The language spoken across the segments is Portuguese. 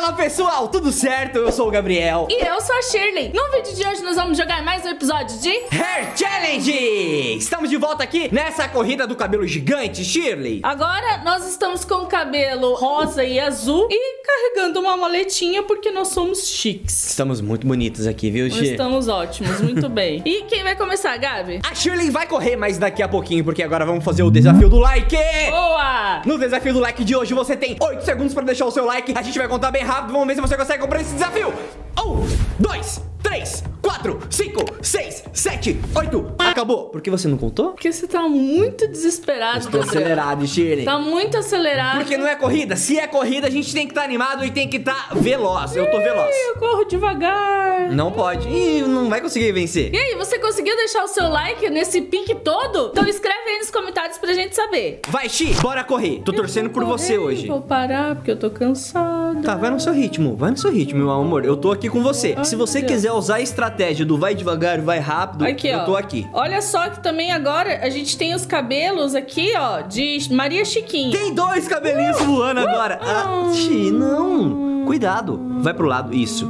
Fala pessoal, tudo certo? Eu sou o Gabriel. E eu sou a Shirley. No vídeo de hoje nós vamos jogar mais um episódio de Hair Challenge! Estamos de volta aqui nessa corrida do cabelo gigante, Shirley. Agora nós estamos com o cabelo rosa e azul e carregando uma maletinha porque nós somos chiques. Estamos muito bonitos aqui, viu, Nós Shirley? estamos ótimos, muito bem. E quem vai começar, Gabi? A Shirley vai correr, mas daqui a pouquinho, porque agora vamos fazer o desafio do like. Boa! No desafio do like de hoje, você tem 8 segundos pra deixar o seu like. A gente vai contar bem rápido, vamos ver se você consegue comprar esse desafio. 1, 2, 3, 4, 5, 6, 7, 8. Acabou. Por que você não contou? Porque você tá muito desesperado, Estou Gabriel. acelerado, Shirley. Tá muito acelerado. Porque não é corrida. Se é corrida, a gente tem que estar animado e tem que estar veloz. Eu tô veloz. Eu corro devagar. Não pode. Ih, não vai conseguir vencer. E aí, você conseguiu deixar o seu like nesse pique todo? Então escreve aí nos comentários pra gente saber. Vai, Xi, bora correr. Tô torcendo por você hoje. Vou parar porque eu tô cansada. Tá, vai no seu ritmo. Vai no seu ritmo, meu amor. Eu tô aqui com você. Ai, Se você meu Deus. quiser usar a estratégia do vai devagar, vai rápido, Aqui, eu ó. tô aqui. Olha só que também agora a gente tem os cabelos aqui, ó, de Maria Chiquinha. Tem 2 cabelinhos voando agora. Ah, Xi, não. Cuidado. Vai pro lado. Isso.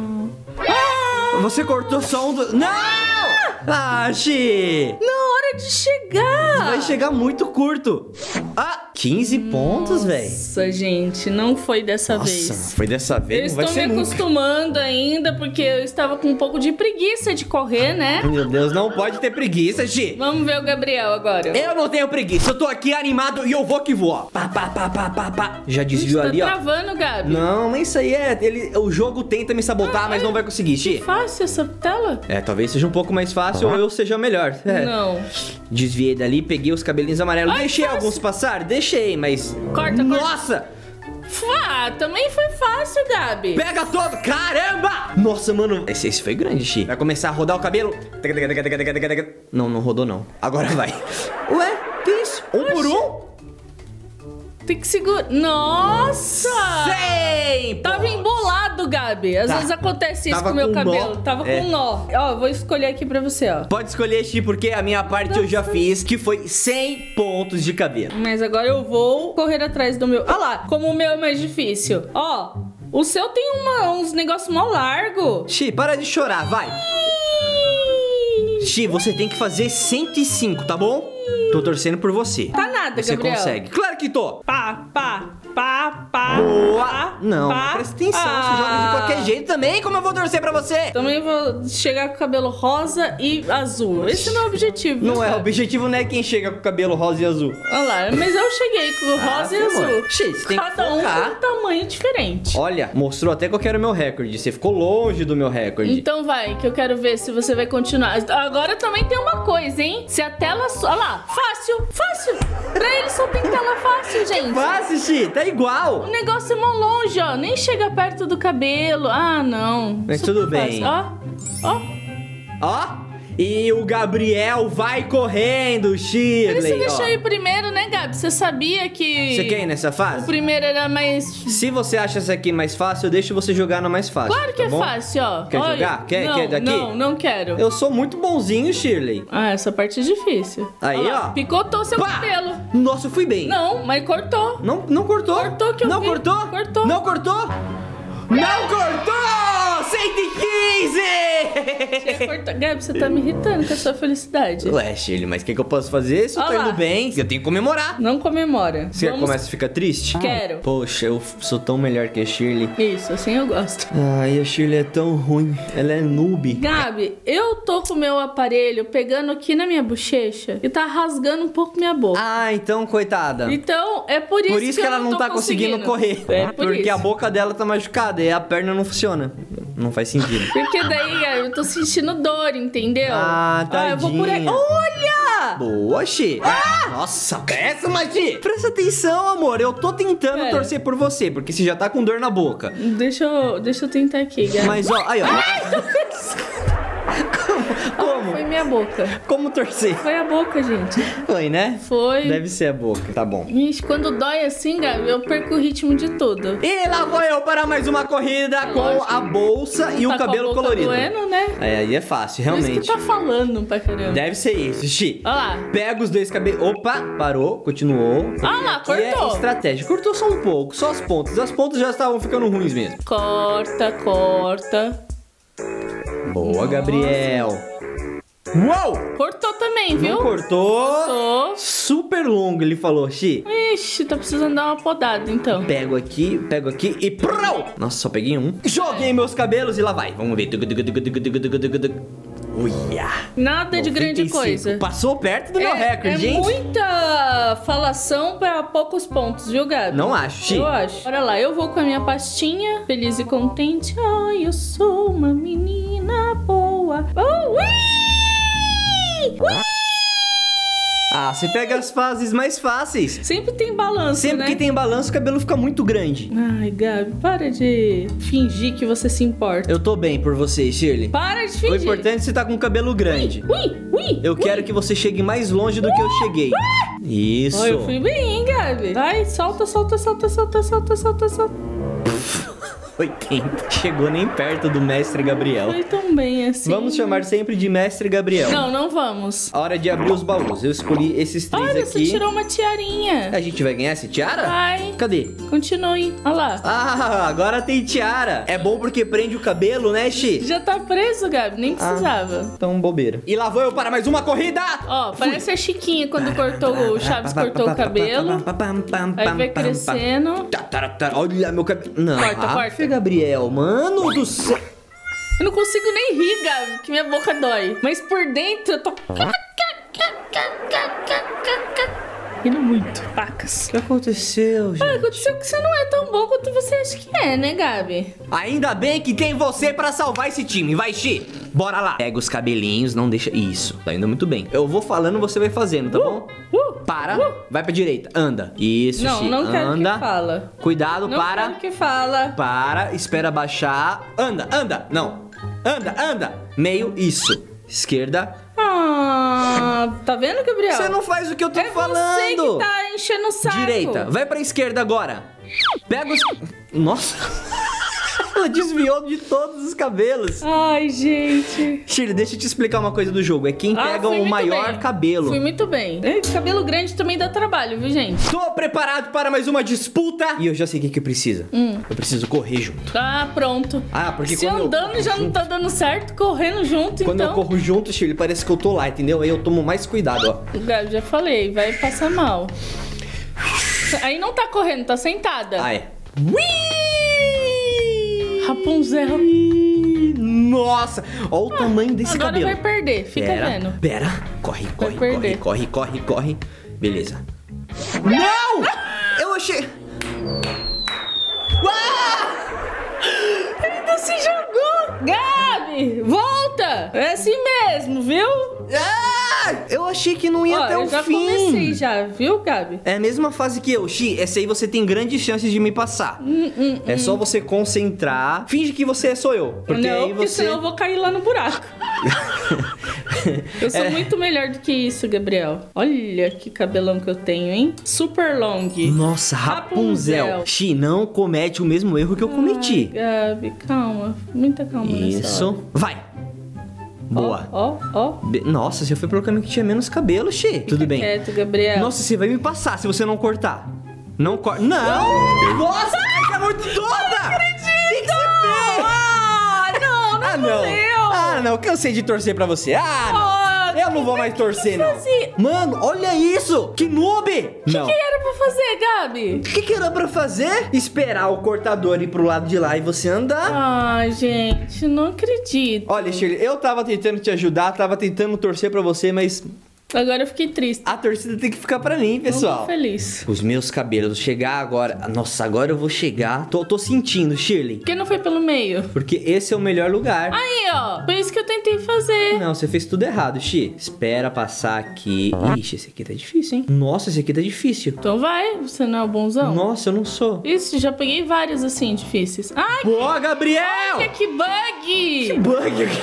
Você cortou só um do... Não! Ah, Xi. Na hora de chegar. Vai chegar muito curto. Ah, 15 pontos, velho. Nossa, gente, não foi dessa vez. Nossa, foi dessa Eu vez, não vai estou me ser nunca. acostumando ainda porque eu estava com um pouco de preguiça de correr, né? Meu Deus, não pode ter preguiça, Xi. Vamos ver o Gabriel agora. Eu não tenho preguiça, eu tô aqui animado e eu vou que vou, ó. Pá, pá, pá, pá, pá, pá. Já desviou Tá ali, ó. travando, Gabi. Não, mas isso aí é... o jogo tenta me sabotar, mas não vai conseguir, Xi. Fácil essa tela? É, talvez seja um pouco mais fácil ou eu seja melhor. É. Não. Desviei dali, peguei os cabelinhos amarelos. Ai, Deixei fácil. alguns passar? Deixei, mas... Corta, corta. Nossa! Ah, também foi fácil, Gabi. Pega todo! Caramba! Nossa, mano. Esse foi grande, Xi. Vai começar a rodar o cabelo. Não, não rodou, não. Agora vai. Ué, que isso? Um por um? Tem que segurar. Nossa! 100! Tava embolado, Gabi. Às Tá. vezes acontece isso Tava com o meu com cabelo. nó. Tava É. com nó. Ó, vou escolher aqui pra você, ó. Pode escolher, Xi, porque a minha parte eu já fiz, que foi 100 pontos de cabelo. Mas agora eu vou correr atrás do meu. Olha lá, como o meu é mais difícil. Ó, o seu tem uns negócios mó largo. Xi, para de chorar, vai. Xi, você tem que fazer 105, tá bom? Tô torcendo por você. Tá nada, Você Gabriel. consegue. Claro que tô. Pá, pá, pá, pá. Boa. pá, Não, pá. presta atenção. Você joga de qualquer jeito também. Como eu vou torcer pra você? Também vou chegar com o cabelo rosa e azul. Esse não é o objetivo. Não viu, é, o Gabi? objetivo não é quem chega com o cabelo rosa e azul. Olha lá, mas eu cheguei com o rosa e amor. azul. Xi, você tem que Cada um focar. com um tamanho diferente. Olha, mostrou até qual que era o meu recorde. Você ficou longe do meu recorde. Então vai, que eu quero ver se você vai continuar. Agora também tem uma coisa, hein? Se a tela... Olha lá, fácil, fácil. Pra ele só tem tela fácil, gente. Fácil, Xi, tá igual. O negócio é mó longe, ó. Nem chega perto do cabelo. Ah, não. Mas Super tudo bem. fácil. Ó, ó. Ó, e o Gabriel vai correndo, Ele Shirley. se deixou ó. ir primeiro, né, Gabi? Você sabia que... Você quer ir nessa O fase? primeiro era mais... Se você acha essa aqui mais fácil, eu deixo você jogar na mais fácil. Claro que tá é bom? fácil, ó. Quer Olha. jogar? Quer Não, daqui? Não, não quero. Eu sou muito bonzinho, Shirley. Ah, essa parte é difícil. Aí, Olha lá, ó. picotou seu Pá! cabelo. Nossa, eu fui bem. Não, mas cortou. Não cortou? Cortou que eu Não vi. cortou? Cortou. Não cortou? Não cortou! 115! Cortou. Gabi, você tá me irritando com a sua felicidade. Ué, Shirley, mas o que eu posso fazer se eu tô Olha lá. indo bem? Eu tenho que comemorar. Não comemora. Você Vamos- começa a ficar triste? Quero. Poxa, eu sou tão melhor que a Shirley. Isso, assim eu gosto. Ai, a Shirley é tão ruim. Ela é noob. Gabi, eu tô com o meu aparelho pegando aqui na minha bochecha e tá rasgando um pouco minha boca. Ah, então, coitada. Então, é por isso, Por isso que eu ela não tô tá conseguindo correr. É por Porque isso. a boca dela tá machucada e a perna não funciona. Não faz sentido. Porque daí, Gabi, eu tô sentindo dor, entendeu? Ah, Ah, eu vou por aí. tadinha. Olha! Boa, Xi. Nossa, péssima, Xi. Presta atenção, amor. Eu tô tentando Pera. torcer por você, porque você já tá com dor na boca. Deixa eu tentar aqui, Gabi. Mas, ó, aí, ó. Como? Como? Foi minha boca. Como torcer? Foi a boca, gente. Foi, né? Foi. Deve ser a boca. Tá bom. Ixi, quando dói assim, Gabi, eu perco o ritmo de tudo. E lá vou eu para mais uma corrida com a bolsa e o Tá cabelo com a boca colorido. doendo, né? Aí é fácil, Por isso realmente. que tá falando pra caramba. Deve ser isso, Xi. Olha lá. Pega os dois cabelos. Opa, parou, continuou. Ah lá, Aqui é cortou. estratégia. Cortou só um pouco, só as pontas. As pontas já estavam ficando ruins mesmo. Corta, corta. Boa, Gabriel. Uou! Cortou também, viu? Não cortou. Cortou. Super longo, ele falou, Xi. Ixi, tá precisando dar uma podada, então. Pego aqui e prou! Nossa, só peguei um. Joguei meus cabelos e lá vai. Vamos ver. Uia. Nada de grande 95. coisa. Passou perto do meu recorde, é hein? muita falação pra poucos pontos, viu, Gabi? Não acho, Xi. Eu acho. Bora lá, eu vou com a minha pastinha, feliz e contente. Ai, eu sou uma menina boa. Oh, ui! Ui! Ah, você pega as fases mais fáceis. Sempre tem balanço, Sempre né? que tem balanço, o cabelo fica muito grande. Ai, Gabi, para de fingir que você se importa. Eu tô bem por você, Shirley. Para de fingir. O importante é você tá com o cabelo grande. Ui! Eu quero que você chegue mais longe do que eu cheguei. Isso. Ó, eu fui bem, hein, Gabi? Vai, solta. 80. Chegou nem perto do mestre Gabriel. Foi tão bem assim. Vamos chamar sempre de mestre Gabriel. Não vamos. Hora de abrir os baús. Eu escolhi esses três Olha, aqui. você tirou uma tiarinha. A gente vai ganhar essa tiara? Vai. Cadê? Continue. Olha lá. Ah, agora tem tiara. É bom porque prende o cabelo, né, Xi? Já tá preso, Gabi. Nem precisava. Então, bobeira. E lá vou eu para mais uma corrida. Ó, parece a Chiquinha quando cortou o Chaves cortou o cabelo. Aí vai crescendo. Olha meu cabelo. Não. Corta. Gabriel, mano do céu. Eu não consigo nem rir, Gabi, que minha boca dói. Mas por dentro eu tô... rindo muito. Pacas. O que aconteceu, gente? Aconteceu que você não é tão bom quanto você acha que é, né, Gabi? Ainda bem que tem você pra salvar esse time. Vai, Xi. Bora lá. Pega os cabelinhos, não deixa... Isso, tá indo muito bem. Eu vou falando, você vai fazendo, tá bom? Para. Vai pra direita. Anda. Isso, Não, Xi. não quero Anda. que fala. Cuidado, Não para. quero que fala. Para, espera baixar. Anda. Não. Anda. Meio, isso. Esquerda. Ah, tá vendo, Gabriel? Você não faz o que eu tô É falando. você que tá enchendo o saco. Direita. Vai pra esquerda agora. Pega os... Nossa. Ela desviou de todos os cabelos. Ai, gente. Shirley, deixa eu te explicar uma coisa do jogo. É quem pega fui o muito maior bem. cabelo. Fui muito bem. Cabelo grande também dá trabalho, viu, gente? Tô preparado para mais uma disputa. E eu já sei o que precisa. Eu preciso correr junto. Ah, pronto. Ah, porque Se quando andando já não tá dando certo, correndo junto, Quando então... eu corro junto, Shirley, parece que eu tô lá, entendeu? Aí eu tomo mais cuidado, ó. Gabi, já falei, vai passar mal. Aí não tá correndo, tá sentada. Ah, é. Rapunzel. Nossa, ó o tamanho desse Agora cabelo. vai perder, fica vendo. Pera, corre. perder. Beleza. Não! Eu achei... Ainda se jogou. Gabi, volta. É assim mesmo, viu? Eu achei que não ia até eu o já fim. comecei já, viu, Gabi? É a mesma fase que eu, Xi. Essa aí você tem grandes chances de me passar. É só você concentrar. Finge que você sou eu. Porque não, aí porque você... senão eu vou cair lá no buraco. Eu sou muito melhor do que isso, Gabriel. Olha que cabelão que eu tenho, hein? Super long. Nossa, Rapunzel. Xi, não comete o mesmo erro que eu cometi. Gabi, calma. Muita calma nessa hora. Isso. Vai. Boa. Ó. Nossa, você foi pelo caminho que tinha menos cabelo, Xi. Tudo bem. Quieto, Gabriel. Nossa, você vai me passar se você não cortar. Não corta. Não! Nossa, é muito toda! O que você fez? Não, cansei de torcer pra você. Eu não vou mais torcer, não. Mano, olha isso! Que noob! O que era pra fazer, Gabi? O que era pra fazer? Esperar o cortador ir pro lado de lá e você andar. Ai, gente, não acredito. Olha, Shirley, eu tava tentando te ajudar, tava tentando torcer pra você, mas... Agora eu fiquei triste. A torcida tem que ficar pra mim, Não pessoal. tô feliz. Os meus cabelos, chegar agora... Nossa, agora eu vou chegar. Tô sentindo, Shirley. Por que não foi pelo meio? Porque esse é o melhor lugar. Aí, ó. Foi isso que eu tentei fazer. Não, você fez tudo errado, Xi. Espera passar aqui. Ixi, esse aqui tá difícil, hein? Nossa, esse aqui tá difícil. Então vai, você não é o bonzão? Nossa, eu não sou. Isso, já peguei vários assim, difíceis. Ai, Boa, Gabriel! olha que bug! Bug.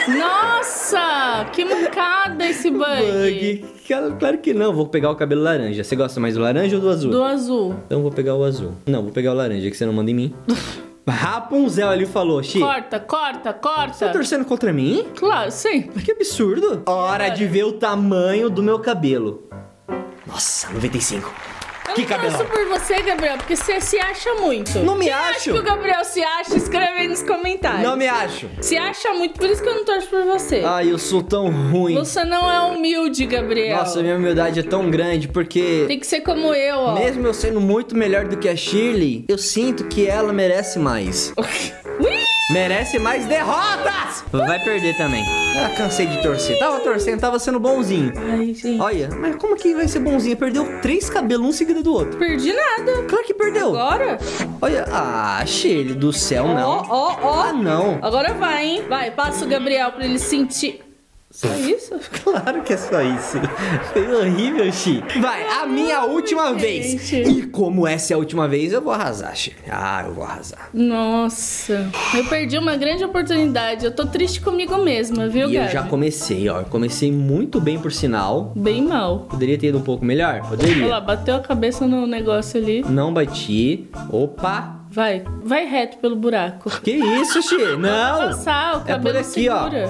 Nossa, que mancada esse bug. Claro que não, vou pegar o cabelo laranja. Você gosta mais do laranja ou do azul? Do azul. Então vou pegar o azul. Não, vou pegar o laranja, que você não manda em mim. Rapunzel ali falou, Xi. Corta. Você tá torcendo contra mim? Claro, sim. Que absurdo. Hora de ver o tamanho do meu cabelo. Nossa, 95. Eu Que não cabelão. torço por você, Gabriel, porque você se acha muito. Não me Quem acho. acha que o Gabriel se acha? Escreve aí nos comentários. Não me acho. Se acha muito, por isso que eu não torço por você. Ai, eu sou tão ruim. Você não é humilde, Gabriel. Nossa, minha humildade é tão grande porque... Tem que ser como eu, ó. Mesmo eu sendo muito melhor do que a Shirley, eu sinto que ela merece mais. Ui! Merece mais derrotas! Vai perder também. Ah, cansei de torcer. Tava torcendo, tava sendo bonzinho. Ai, gente. Olha, mas como que vai ser bonzinho? Perdeu 3 cabelos, um seguido do outro. Perdi nada. Claro que perdeu. Agora? Olha, Shirley do céu, não. Ó. Ah, não. Agora vai, hein? Vai, passa o Gabriel pra ele sentir. Só isso? Claro que é só isso. Foi horrível, Xi. Vai, a minha última vez. gente. E como essa é a última vez, eu vou arrasar, Xi. Eu vou arrasar. Nossa, eu perdi uma grande oportunidade. Eu tô triste comigo mesma, viu, E eu Gabi? já comecei, ó. Eu comecei muito bem, por sinal. Bem mal. Poderia ter ido um pouco melhor? Olha Poderia. lá, bateu a cabeça no negócio ali. Não bati. Opa. Vai reto pelo buraco. Que isso, Xi? Não. Passar, o É cabelo por aqui, segura.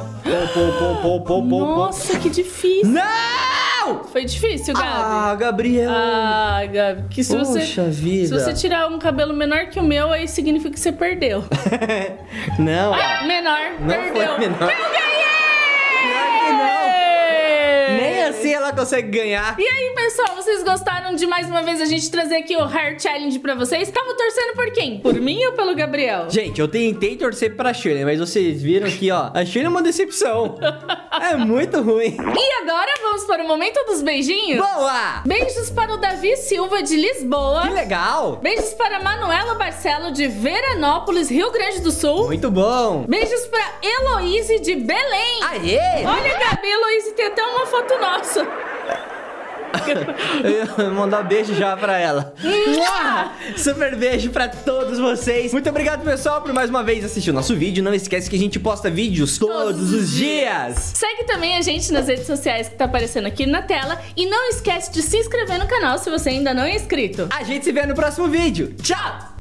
ó. Nossa, que difícil. Não! Foi difícil, Gabi. Gabriel. Gabi, que se Poxa vida. Se você tirar um cabelo menor que o meu, aí significa que você perdeu. Não. Menor, Não perdeu. foi menor. Eu ganhei! Pior que não. Nem assim ela consegue ganhar. E aí, pessoal, vocês gostaram de mais uma vez a gente trazer aqui o Hair Challenge pra vocês? Tava torcendo por quem? Por mim ou pelo Gabriel? Gente, eu tentei torcer pra Shirley, mas vocês viram que, ó, a Shirley é uma decepção. É muito ruim. E agora vamos para o momento dos beijinhos? Boa! Beijos para o Davi Silva de Lisboa. Que legal! Beijos para a Manuela Barcelo de Veranópolis, Rio Grande do Sul. Muito bom! Beijos para Heloíse de Belém. Aê! Olha, Gabi, Heloíse tem até uma foto nossa. Eu ia mandar beijo já pra ela. Super beijo pra todos vocês. Muito obrigado, pessoal, por mais uma vez assistir o nosso vídeo. Não esquece que a gente posta vídeos todos os dias. Segue também a gente nas redes sociais que tá aparecendo aqui na tela. E não esquece de se inscrever no canal se você ainda não é inscrito. A gente se vê no próximo vídeo. Tchau!